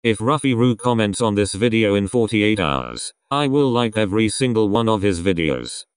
If Ruffy Roo comments on this video in 48 hours, I will like every single one of his videos.